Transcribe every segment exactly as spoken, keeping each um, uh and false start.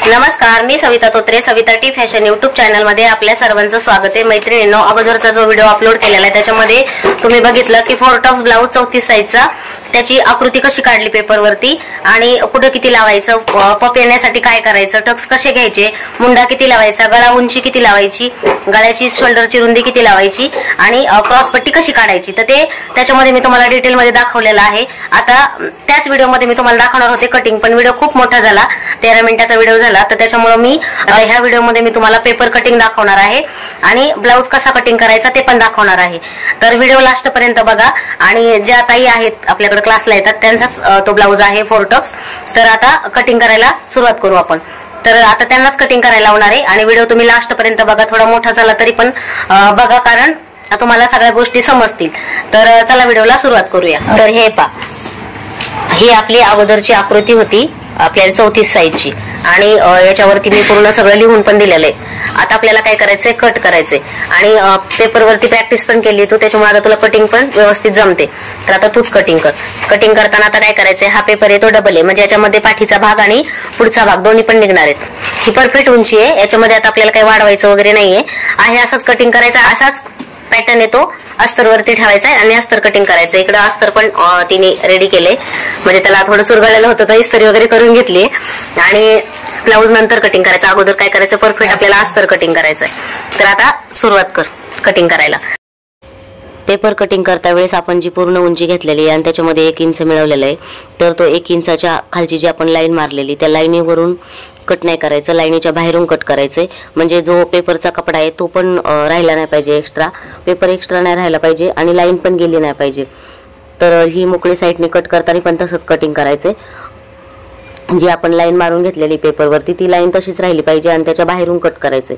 नमस्कार, मी Savita Totre, Savita T fashion YouTube channel मध्ये आपल्या सर्वांचं स्वागत आहे। मैत्रिणींनो, अगोदरचा जो व्हिडिओ अपलोड केलेला आहे त्याच्यामध्ये तुम्ही बघितलं की फोर टक्स ब्लाउज चौतीस साईजचा, त्याची आकृती कशी काढली पेपरवरती आणि कुठे किती लावायचं, पप येण्यासाठी काय करायचं, टक्स कसे घ्यायचे, मुंडा किती लावायचा, गळा उंची किती लावायची, गळ्याची शोल्डरची रुंदी किती लावायची आणि क्रॉस पट्टी कशी काढायची, तर ते त्याच्यामध्ये मी तुम्हाला डिटेल मध्ये दाखवलेलं आहे। आता त्याच व्हिडिओ मध्ये मी तुम्हाला दाखवणार होते कटिंग, पण व्हिडिओ खूप मोठा झाला, तेरा मिनिटाचा व्हिडिओ झाला, तर त्याच्यामुळे मी ह्या व्हिडिओ मध्ये मी तुम्हाला पेपर कटिंग दाखवणार आहे आणि ब्लाउज कसा कटिंग करायचा ते पण दाखवणार आहे। तर व्हिडिओ लास्ट पर्यंत बघा आणि ज्या ताई आहेत आपल्याकडे क्लासला येतात त्यांचाच तो ब्लाउज आहे फोर टक्स। तर आता कटिंग करायला सुरुवात करू आपण। तर आता त्यांनाच कटिंग करायला लावणार आहे आणि व्हिडिओ तुम्ही लास्ट पर्यंत बघा, थोडा मोठा झाला तरी पण बघा, कारण तुम्हाला सगळ्या गोष्टी समजतील। तर चला व्हिडिओला सुरुवात करूया। तर हे पा, ही आपली अगोदरची आकृती होती आपल्याला चौतीस साईजची आणि याच्यावरती मी पूर्ण सगळं लिहून पण दिलेलं आहे। आता आपल्याला काय करायचंय, कट करायचंय आणि पेपरवरती प्रॅक्टिस पण केली तू, त्याच्यामुळे आता तुला कटिंग पण व्यवस्थित जमते। तर आता तूच कटिंग कर। कटिंग करताना आता काय करायचंय, हा पेपर आहे तो डबल आहे, म्हणजे याच्यामध्ये पाठीचा भाग आणि पुढचा भाग दोन्ही पण निघणार आहेत। ही परफेक्ट उंची आहे, याच्यामध्ये आता आपल्याला काही वाढवायचं वगैरे नाहीये, आहे असंच कटिंग करायचं। असाच पॅटर्न येतो, अस्तर वरती ठेवायचा आहे आणि अस्तर कटिंग करायचं। इकडे अस्तर पण तिने रेडी केले, म्हणजे त्याला थोडं चुरगळलेलं होतं तर इस्त्री वगैरे करून घेतली आणि ब्लाऊज नंतर कटिंग करायचं। अगोदर काय करायचं, परफेक्ट आपल्याला अस्तर कटिंग करायचंय। तर आता सुरुवात कर कटिंग करायला। पेपर कटिंग करता वेळेस आपण जी पूर्ण उंची घेतलेली आहे आणि त्याच्यामध्ये एक इंच मिळवलेलं आहे, तर तो एक इंचाच्या खालची जी आपण लाईन मारलेली त्या लाईनीवरून कट नाही करायचं, लाईनीच्या बाहेरून कट करायचंय, म्हणजे जो पेपरचा कपडा आहे तो पण राहिला नाही पाहिजे, एक्स्ट्रा पेपर एक्स्ट्रा नाही राहिला पाहिजे आणि लाईन पण गेली नाही पाहिजे। तर ही मोकळी साईडने कट करताना पण तसंच कटिंग करायचंय, जी आपण लाईन मारून घेतलेली पेपरवरती ती लाईन तशीच राहिली पाहिजे आणि त्याच्या बाहेरून कट करायचंय।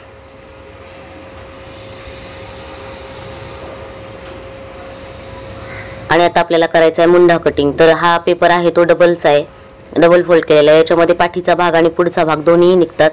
आणि आता आपल्याला करायचं आहे मुंडा कटिंग। तर हा पेपर आहे तो डबलचा आहे, डबल फोल्ड केलेला आहे, याच्यामध्ये पाठीचा भाग आणि पुढचा भाग दोन्ही निघतात।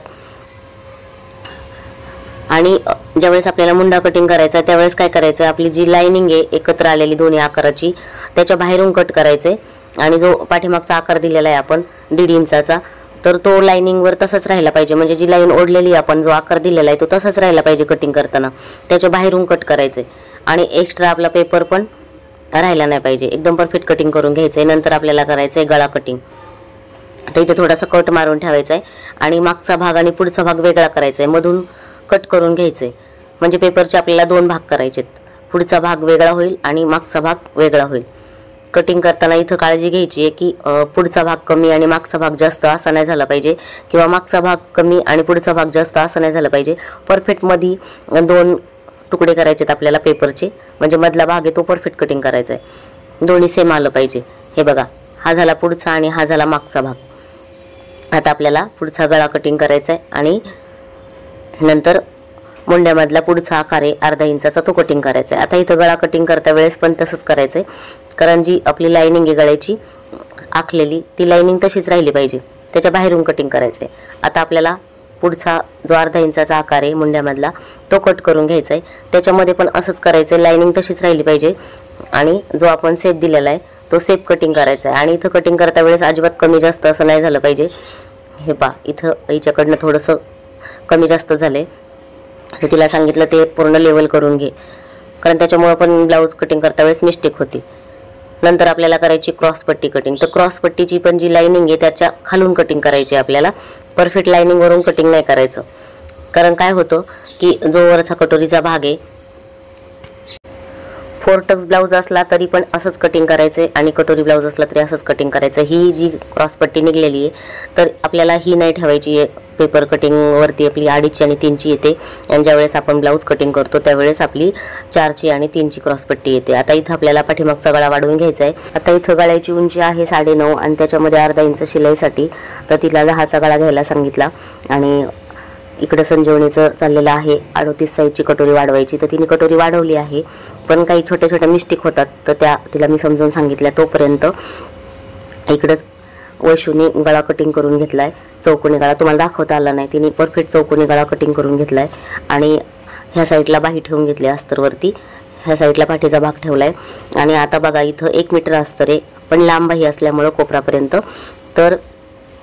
आणि ज्यावेळेस आपल्याला मुंडा कटिंग करायचा त्यावेळेस काय करायचं, आपली जी लाइनिंग आहे एकत्र आलेली दोन्ही आकाराची त्याच्या बाहेरून कट करायचंय आणि जो पाठीमागचा आकार दिलेला आहे आपण दीड इंचाचा, तर तो लाइनिंगवर तसंच राहिला पाहिजे, म्हणजे जी लाईन ओढलेली आपण जो आकार दिलेला आहे तो तसंच राहिला पाहिजे कटिंग करताना, त्याच्या बाहेरून कट करायचंय आणि एक्स्ट्रा आपला पेपर पण राहिला नाही पाहिजे, एकदम परफेक्ट कटिंग करून घ्यायचंय। नंतर आपल्याला करायचंय गळा कटिंग। तर इथे थोडासा कट मारून ठेवायचा आहे आणि मागचा भाग आणि पुढचा भाग वेगळा करायचा आहे, मधून कट करून घ्यायचंय, म्हणजे पेपरचे आपल्याला दोन भाग करायचेत, पुढचा भाग वेगळा होईल आणि मागचा भाग वेगळा होईल। कटिंग करताना इथं काळजी घ्यायची आहे की पुढचा भाग कमी आणि मागचा भाग जास्त असा नाही झाला पाहिजे, किंवा मागचा भाग कमी आणि पुढचा भाग जास्त असं नाही झालं पाहिजे। परफेक्ट मध्ये दोन तुकडे करायचेत आपल्याला पेपरचे, म्हणजे मधला भाग आहे तो परफेक्ट कटिंग करायचा आहे, दोन्ही सेम आलं पाहिजे। हे बघा, हा झाला पुढचा आणि हा झाला मागचा भाग। आता आपल्याला पुढचा गळा कटिंग करायचा आहे आणि नंतर मुंड्यामधला पुढचा आकार आहे अर्धा इंचाचा तो कटिंग करायचा आहे। आता इथं गळा कटिंग करता वेळेस पण तसंच करायचं आहे, कारण जी आपली लाइनिंग आहे गळ्याची आखलेली ती लाइनिंग तशीच राहिली पाहिजे, त्याच्या बाहेरून कटिंग करायचं आहे। आता आपल्याला पुढचा जो अर्धा इंचाचा आकार आहे मुंड्यामधला तो कट करून घ्यायचा आहे, त्याच्यामध्ये पण असंच करायचं आहे, लाइनिंग तशीच राहिली पाहिजे आणि जो आपण शेप दिलेला आहे तो शेप कटिंग करायचा आहे। आणि इथं कटिंग करता वेळेस अजिबात कमी जास्त असं नाही झालं पाहिजे। हे पा, इथं हिच्याकडनं थोडंसं कमी जास्त झालंय, तर तिला सांगितलं ते पूर्ण लेवल करून घे, कारण त्याच्यामुळे पण ब्लाऊज कटिंग करता वेळेस मिस्टेक होती। नंतर आपल्याला करायची क्रॉस पट्टी कटिंग। तर क्रॉस पट्टीची पण जी लाइनिंग आहे त्याच्या खालून कटिंग करायची आपल्याला, परफेक्ट लाइनिंग वरून कटिंग नाही करायचं, कारण काय होतं की जो वरचा कटोरीचा भाग आहे, फोर टक्स ब्लाऊज असला तरी पण असंच कटिंग करायचंय आणि कटोरी ब्लाऊज असला तरी असंच कटिंग करायचं। ही जी क्रॉस पट्टी निघलेली आहे तर आपल्याला ही नाही ठेवायची आहे, पेपर कटिंग वरती आपली अडीचची आणि तीनची येते आणि ज्यावेळेस आपण ब्लाऊज कटिंग करतो त्यावेळेस आपली चारची आणि तीनची क्रॉस पट्टी येते। आता इथं आपल्याला पाठीमागचा गळा वाढवून घ्यायचा आहे। आता इथं गळ्याची उंची आहे साडे नऊ आणि त्याच्यामध्ये अर्धा इंच शिलाईसाठी, तर तिला दहाचा गळा घ्यायला सांगितला आणि इकडे संजीवनीचं चाललेलं आहे अडतीस साईजची कटोरी वाढवायची, तर तिने कटोरी वाढवली आहे, पण काही छोट्या छोट्या मिस्टेक होतात तर त्या तिला मी समजून सांगितल्या। तोपर्यंत इकडं वैशूने गळा कटिंग करून घेतलाय, चौकोनी गळा तुम्हाला दाखवता आला नाही, तिने परफेक्ट चौकोनी गळा कटिंग करून घेतलाय आणि ह्या साईडला बाही ठेवून घेतली अस्तरवरती, ह्या साईडला पाठीचा भाग ठेवलाय। आणि आता बघा इथं एक मीटर अस्तर आहे, पण लांब बाही असल्यामुळं कोपरापर्यंत, तर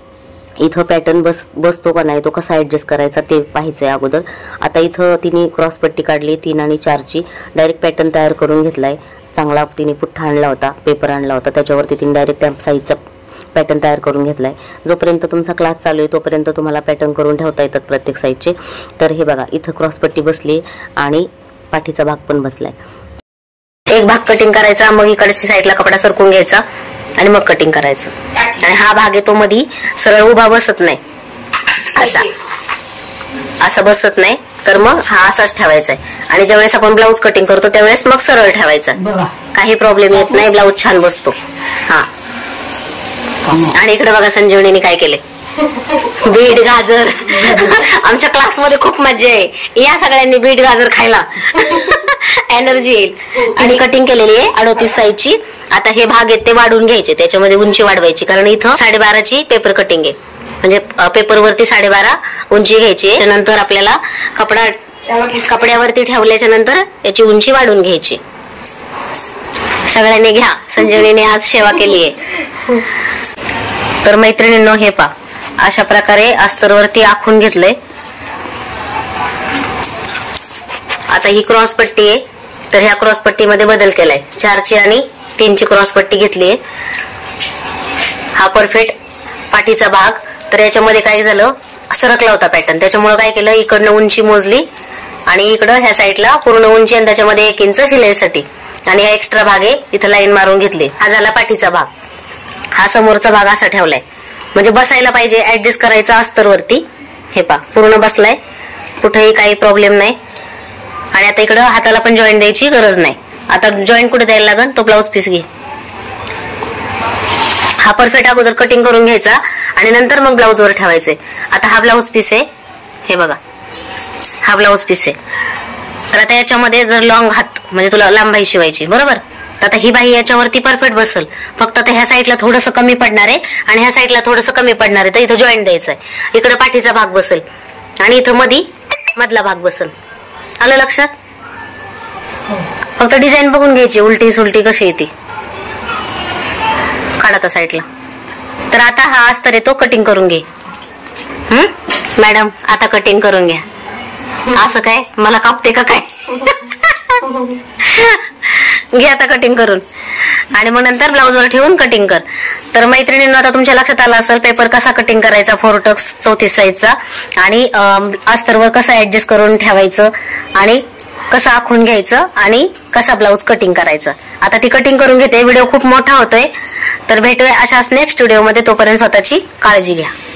इथं पॅटर्न बस बसतो का नाही, तो कसा ॲडजस्ट करायचा ते पाहायचं आहे अगोदर. आता इथं तिने क्रॉस पट्टी काढली तीन आणि चारची, डायरेक्ट पॅटर्न तयार करून घेतलाय. चांगला तिने पुठ्ठा आणला होता, पेपर आणला होता, त्याच्यावरती तिने डायरेक्ट त्या साईजचा पॅटर्न तयार करून घेतलाय. जोपर्यंत तुमचा क्लास चालू आहे तोपर्यंत तुम्हाला पॅटर्न करून ठेवता येतात प्रत्येक साईजचे. तर हे बघा इथं क्रॉस पट्टी बसली आणि पाठीचा भाग पण बसलाय. एक भाग कटिंग करायचा, मग इकडची साईडला कपडा सरकून घ्यायचा आणि मग कटिंग करायचं. आणि हा भाग येतो मध्ये सरळ उभा बसत नाही, असा असा बसत नाही, तर मग हा असाच ठेवायचा आहे. आणि ज्यावेळेस आपण ब्लाऊज कटिंग करतो त्यावेळेस मग सरळ ठेवायचा, काही प्रॉब्लेम येत नाही, ब्लाऊज छान बसतो. हा आणि इकडे बघा संजीवनीने काय केले, बीट गाजर. आमच्या क्लासमध्ये खूप मजा आहे, या सगळ्यांनी बीट गाजर खायला, एनर्जी येईल. आणि कटिंग केलेली आहे अडोतीस साईजची. आता हे भाग आहेत ते वाढून घ्यायचे, त्याच्यामध्ये उंची वाढवायची, कारण इथं साडेबाराची पेपर कटिंग आहे, म्हणजे पेपरवरती साडेबारा उंची घ्यायची. त्यानंतर आपल्याला कपडा कपड्यावरती ठेवल्याच्या नंतर याची उंची वाढून घ्यायची. सगळ्यांनी घ्या, संजीवनीने आज सेवा केली आहे. तर मैत्रिणींनो हे पा, अशा प्रकारे अस्तरवरती आखून घेतलंय. आता ही क्रॉस पट्टी आहे, तर ह्या क्रॉस पट्टीमध्ये बदल केलाय, चारची आणि तीनची क्रॉस पट्टी घेतली आहे. हा परफेक्ट पाठीचा भाग. तर याच्यामध्ये काय झालं, सरकला होता पॅटर्न, त्याच्यामुळे काय केलं, इकडनं उंची मोजली आणि इकडं ह्या साईडला पूर्ण उंची आणि त्याच्यामध्ये एक इंच शिलाईसाठी आणि हा एक्स्ट्रा भाग आहे इथं लाईन मारून घेतली. हा झाला पाठीचा भाग. हा समोरचा भाग असा ठेवलाय, म्हणजे बसायला पाहिजे, ऍडजस्ट करायचा अस्तरवरती. हे पा पूर्ण बसलाय, कुठेही काही प्रॉब्लेम नाही. आणि आता इकडं हाताला पण जॉईंट द्यायची गरज नाही. आता जॉईंट कुठे द्यायला लागेल, तो ब्लाऊज पीस घे. हा परफेक्ट अगोदर कटिंग करून घ्यायचा आणि नंतर मग ब्लाऊज वर ठेवायचे. आता हा ब्लाऊज पीस आहे, हे बघा हा ब्लाऊज पीस आहे. तर आता याच्यामध्ये जर लॉंग हात म्हणजे तुला लांब बाही शिवायची, बरोबर, तर आता ही बाही याच्यावरती परफेक्ट बसल. फक्त आता ह्या साईडला थोडंसं कमी पडणार आहे आणि ह्या साईडला थोडंसं कमी पडणार आहे, तर इथं जॉईंट द्यायचं आहे. इकडे पाठीचा भाग बसल आणि इथं मधी मधला भाग बसल. आलं लक्षात? फक्त डिझाईन बघून घ्यायची, उलटी सुलटी कशी येते काढा साईडला. तर आता हा अस्तर आहे तो कटिंग करून घे. हम्म मॅडम आता कटिंग करून घ्या. असं काय मला कापते का काय? घे आता कटिंग करून आणि मग नंतर ब्लाऊजवर ठेवून कटिंग कर. तर मैत्रिणींना आता तुमच्या लक्षात आलं असेल पेपर कसा कटिंग करायचा, फोरटक्स चौतीस साईजचा, आणि अस्तरवर कसं ऍडजस्ट करून ठेवायचं आणि कसं आखून घ्यायचं आणि कसा ब्लाऊज कटिंग करायचं. आता ती कटिंग करून घेते. व्हिडिओ खूप मोठा होतोय, तर भेटूया अशाच नेक्स्ट व्हिडिओमध्ये. तोपर्यंत स्वतःची काळजी घ्या.